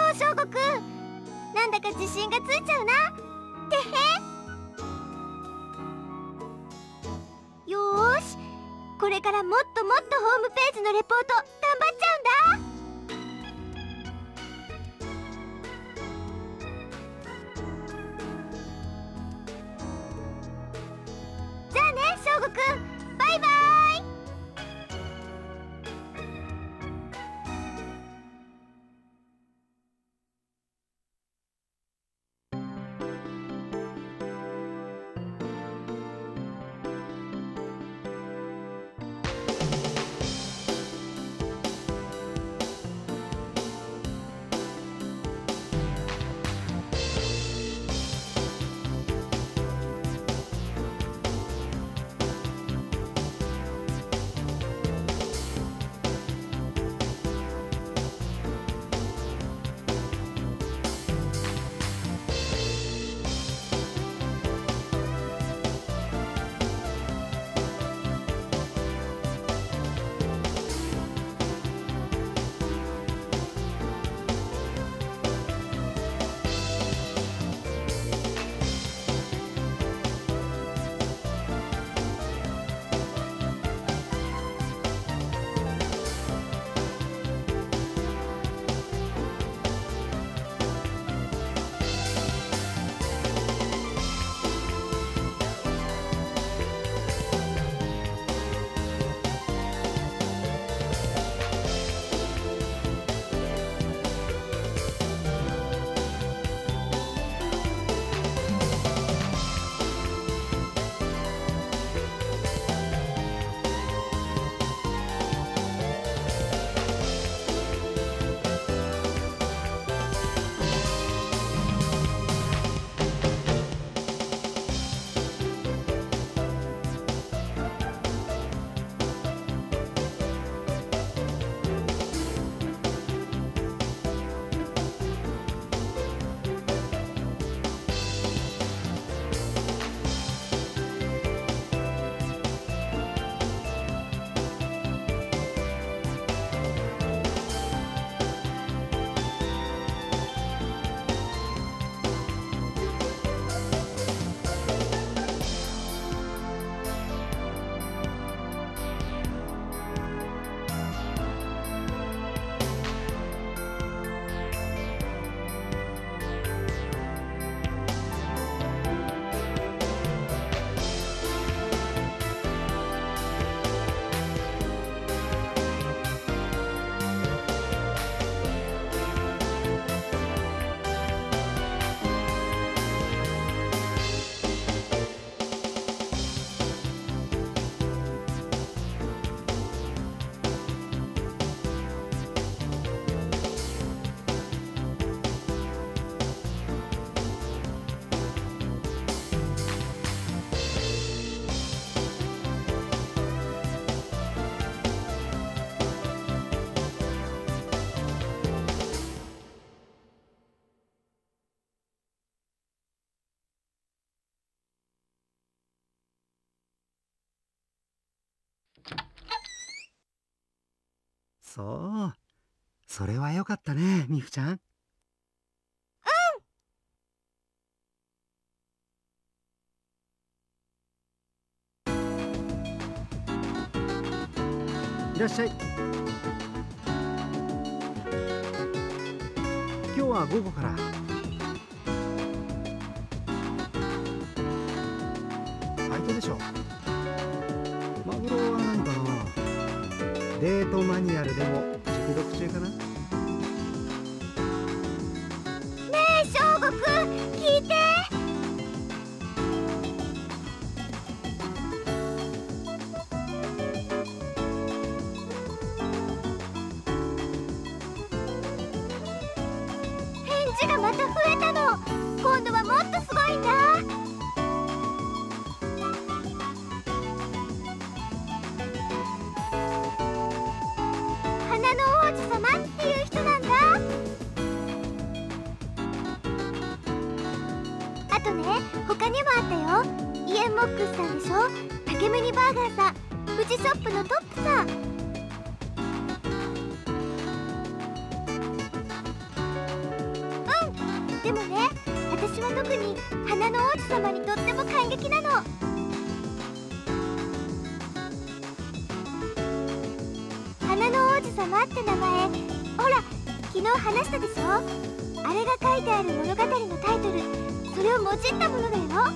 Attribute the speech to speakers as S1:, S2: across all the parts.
S1: 翔吾くん。なんだか自信がついちゃうな。てへ。よーし、これからもっともっとホームページのレポート頑張っちゃうんだ。じゃあね、翔吾くん。バイバイ。
S2: そう、それはよかったね、みふちゃん。いらっしゃい。今日は午後から。バイトでしょ。マグロは何かな。デートマニュアルでも熟読中かな。
S1: ねえ翔吾くん、聞いて。返事がまた増えたの。今度はもっとすごいんだ。花の王子様っていう人なんだ。あとね、他にもあったよ。イエンモックスさんでしょ。竹麦バーガーさん、富士ショップのトップさん。 私は特に花の王子様にとっても感激なの。花の王子様って名前、ほら昨日話したでしょ。あれが書いてある物語のタイトル、それをもじったものだよ。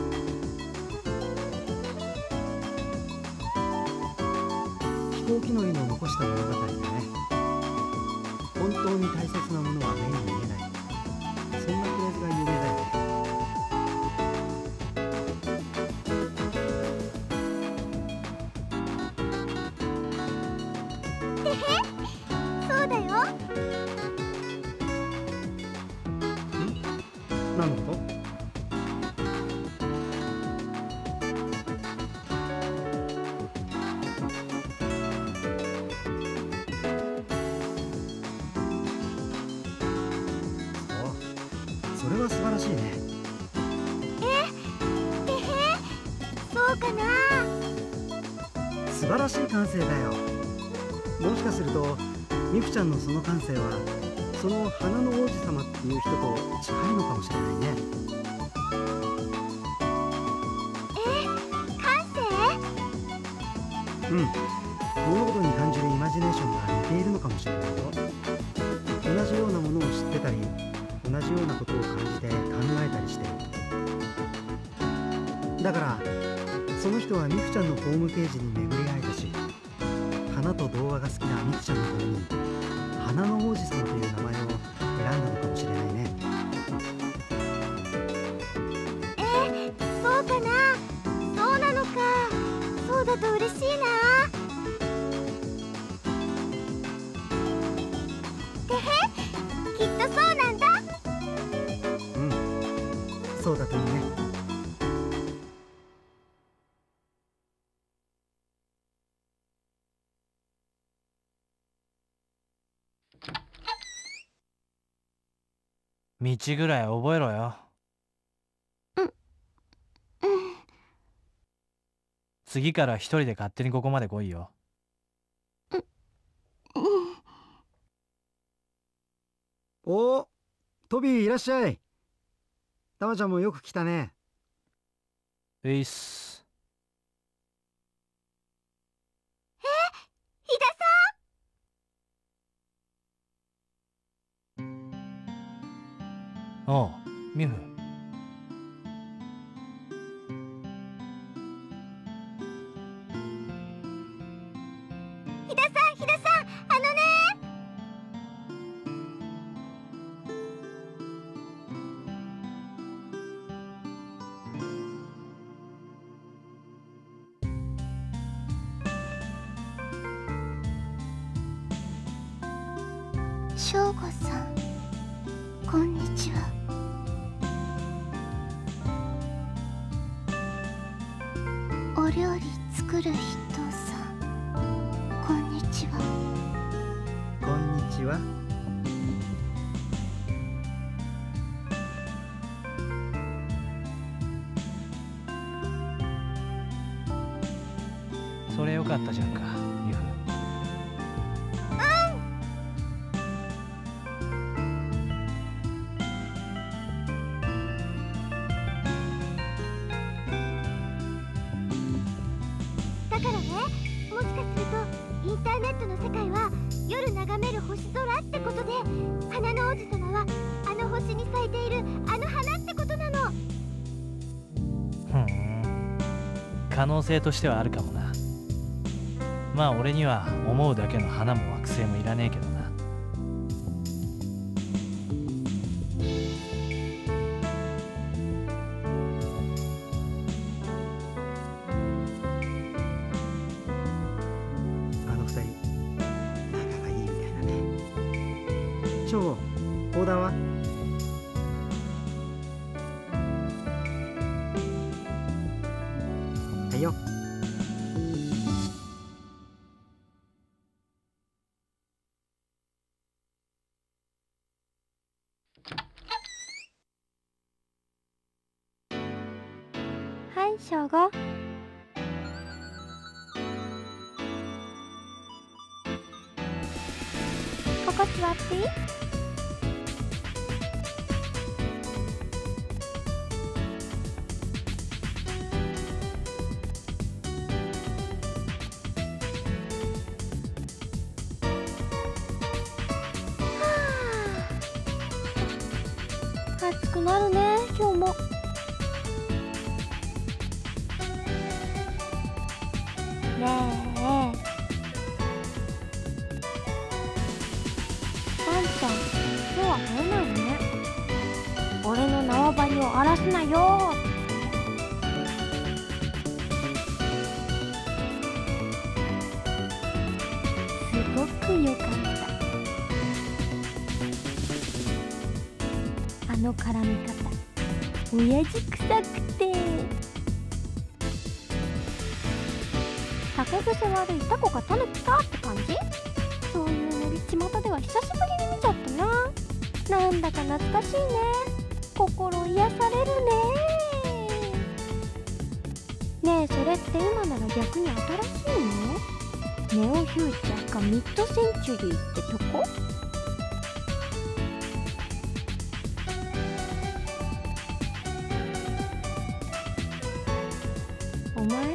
S2: 飛行機の犬を残した物語だね。本当に大切なものは目に見えない、そんなフレーズが有名だよね。
S1: てへ、そうだよ。
S2: 何のこと？それは素晴らしいね。
S1: てへ、そうかな。
S2: 素晴らしい感性だよ。もしかするとミクちゃんのその感性はその花の王子様っていう人と近いのかもしれないね。
S1: 感性？
S2: うん、物事に感じるイマジネーションが似ているのかもしれないよ。同じようなものを知ってたり、同じようなことを感じて考えたりしてる。だからその人はミクちゃんのホームページに巡り会えたし、花と童話が好きなミクちゃんのために花の王子様という名前を選んだのかもしれないね。
S1: そうかな。そうなのか。そうだと嬉しいな。てへ、きっとそうなんだ。
S2: うん、そうだといいね。
S3: 道ぐらい覚えろよ。次から一人で勝手にここまで来いよ。
S2: お、トビーいらっしゃい。タマちゃんもよく来たね。
S3: ういっす。
S1: 飛田さ
S3: おう、ミフ。
S1: ん、飛田さん、飛田さん、あのね。翔吾さん、こんにちは。お料理作る人さん、こんにちは。
S2: こんにちは。
S3: それよかったじゃんか、ミフ。
S1: だからね、もしかするとインターネットの世界は夜眺める星空ってことで、花の王子様はあの星に咲いているあの花ってことなの。
S3: ふん、可能性としてはあるかもな。まあ俺には思うだけの花も惑星もいらねえけどな。
S2: あの二人仲がいいみたいだね。ショーゴ、オーダーは？はいよ。
S1: はい、翔吾。ここ座っていい？ くなるね、今日も。ねえ、ワンちゃん、今日は吠えないのね。俺の縄張りを荒らすなよ。すごくよかった。あの絡み方、親父臭くて。酒癖悪いタコがタヌキかって感じ。そういうノリ巷では久しぶりに見ちゃったな。なんだか懐かしいね。心癒されるね。ねえ、それって今なら逆に新しいの？ネオフューチャーかミッドセンチュリーってとこ？お前？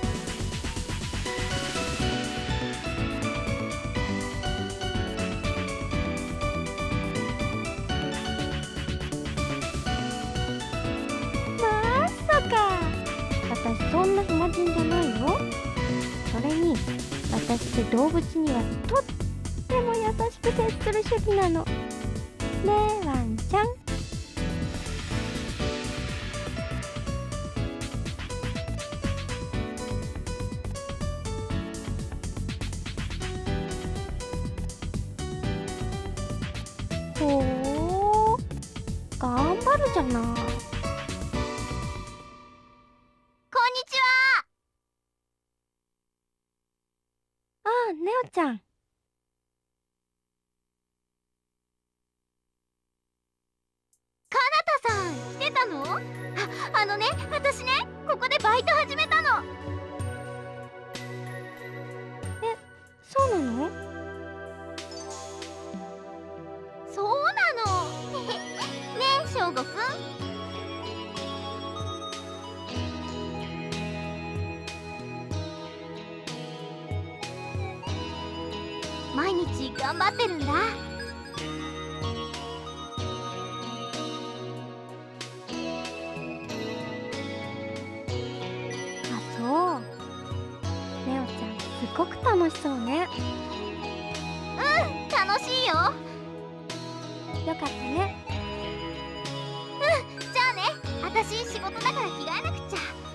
S1: まさか。私そんな暇人じゃないよ。それに私って動物にはとっても優しく接する主義なの。ねえ、ワンちゃん。ほー、頑張るじゃない。こんにちは。ああ、ネオちゃん。かなたさん、来てたの？あのね、私ね、ここでバイト始めたの。え、そうなの？そうなの。ねえ、しょうごくん。毎日頑張ってるんだ。あ、そう。ネオちゃん、すごく楽しそうね。うん、楽しいよ。よかったね。うん、じゃあね。私仕事だから着替えなくっちゃ。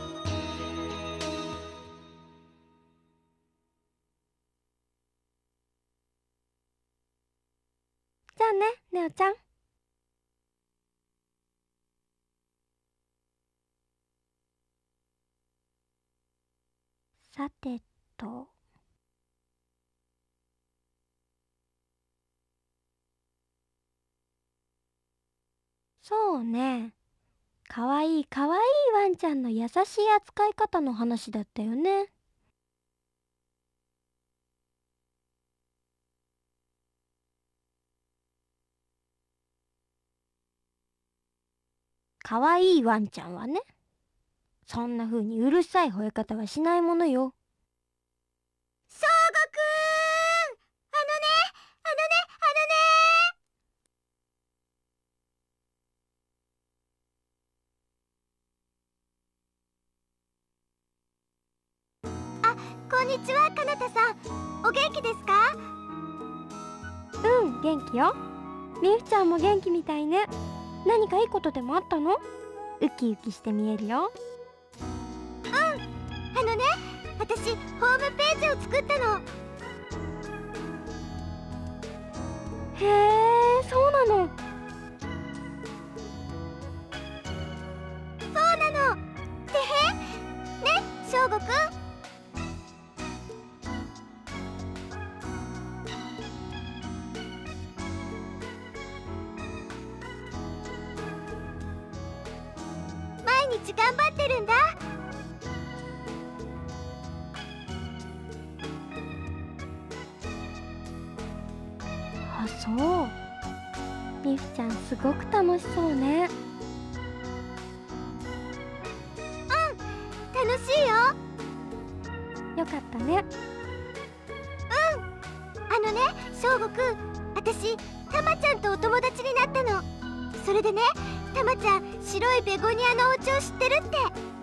S1: じゃあね、ネオちゃん。さてと。そうね。かわいいかわいいワンちゃんの優しい扱い方の話だったよね。かわいいワンちゃんはね、そんな風にうるさい吠え方はしないものよ。しょうごくん、あのね。こんにちは、かなたさん。お元気ですか？うん、元気よ。みゆちゃんも元気みたいね。何かいいことでもあったの？ウキウキして見えるよ。うん、あのね、私ホームページを作ったの。へえ、そうなの。そうなの。てへね、しょうごくん。毎日頑張ってるんだ。あ、そう。みふちゃんすごく楽しそうね。うん、楽しいよ。よかったね。うん。あのね、しょうごくん、私たまちゃんとお友達になったの。それでね、 たまちゃん白いベゴニアのお家を知ってるって。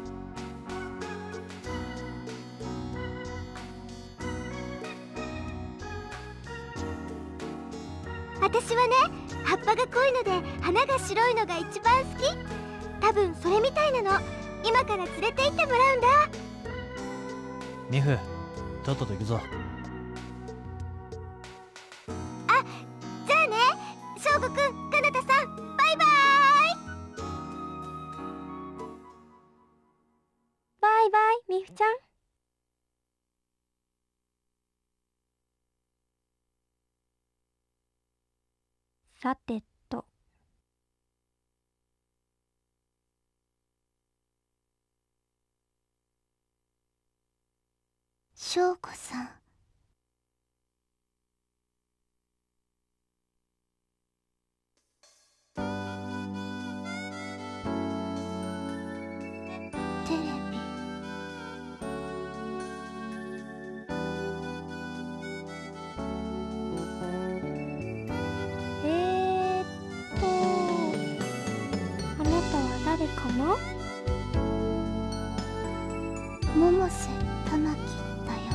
S1: 私はね、葉っぱが濃いので花が白いのが一番好き。多分それみたいなの。今から連れて行ってもらうんだ。
S3: ミフ、とっとと行くぞ。
S1: あ、じゃあね、翔吾くん、かなたさん、バイバーイ。
S4: バイバイ、みふちゃん。さてと。
S1: 翔子さん。テレビ。
S4: あなたは誰かな？
S1: 百瀬玉木だよ。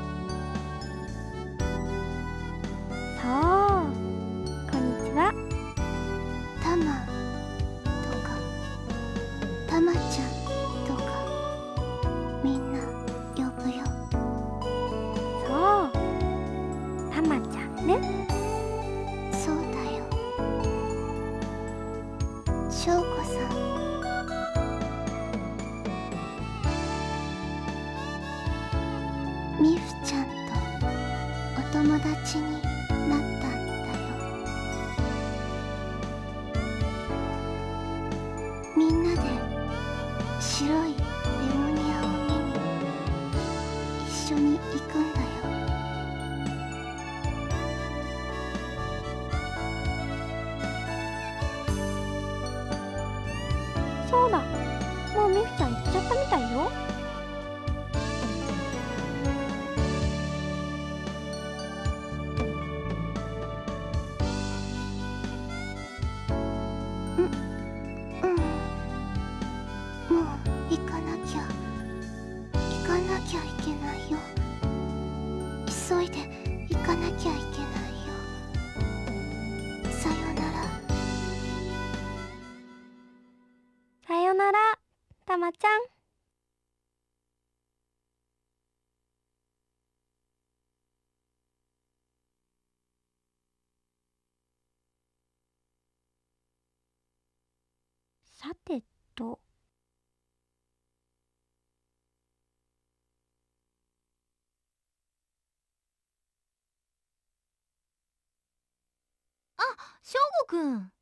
S4: そう、こんにちは。
S1: タマとかタマちゃんとかみんな呼ぶよ。
S4: そう、たまちゃんね。
S1: そうだよ。翔子さん。みふちゃんとお友達になったんだよ。みんなで白いベゴニアを見に一緒に行くんだよ。
S4: そうだ、もうみふちゃん行っちゃったみたいよ。
S1: もう行かなきゃいけないよ。急いで行かなきゃいけないよ。さよなら。
S4: さよなら、たまちゃん。さてと。
S1: 翔吾くん。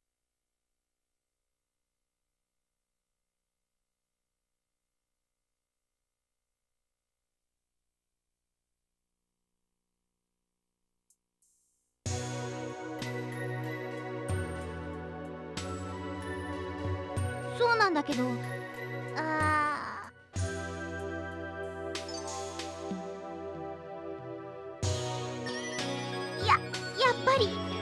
S1: そうなんだけど、やっぱり